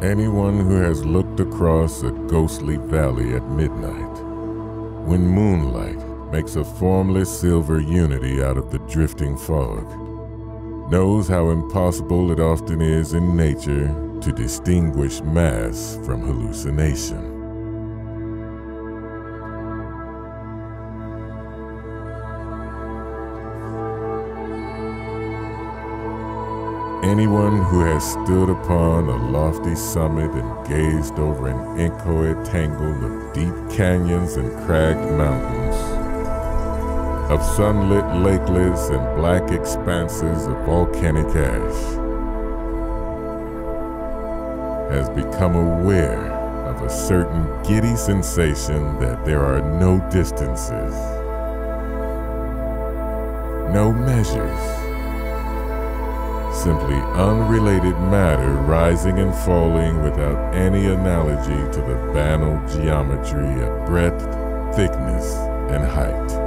Anyone who has looked across a ghostly valley at midnight, when moonlight makes a formless silver unity out of the drifting fog, knows how impossible it often is in nature to distinguish mass from hallucination. Anyone who has stood upon a lofty summit and gazed over an inchoate tangle of deep canyons and cragged mountains, of sunlit lakelets and black expanses of volcanic ash, has become aware of a certain giddy sensation that there are no distances, no measures, simply unrelated matter rising and falling without any analogy to the banal geometry of breadth, thickness, and height.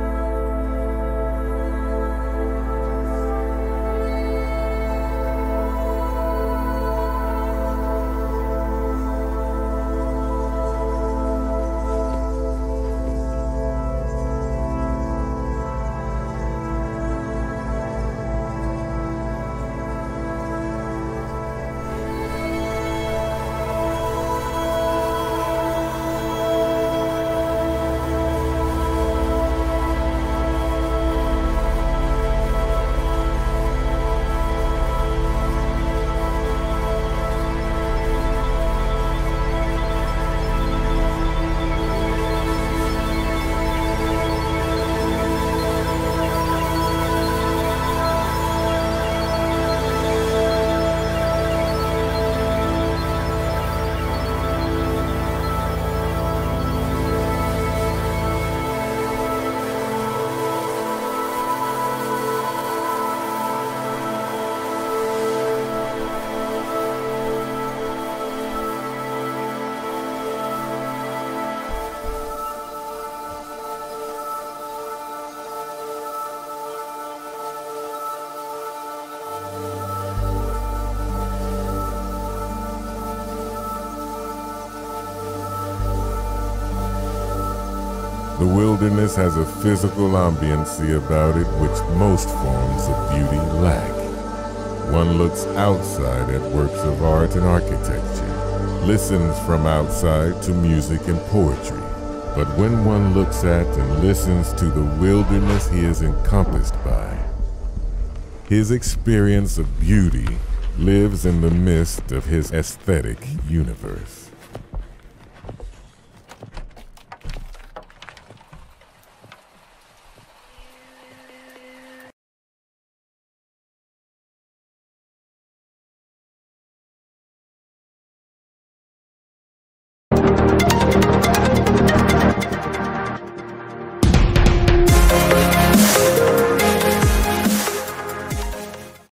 The wilderness has a physical ambiancy about it which most forms of beauty lack. One looks outside at works of art and architecture, listens from outside to music and poetry. But when one looks at and listens to the wilderness he is encompassed by, his experience of beauty lives in the midst of his aesthetic universe.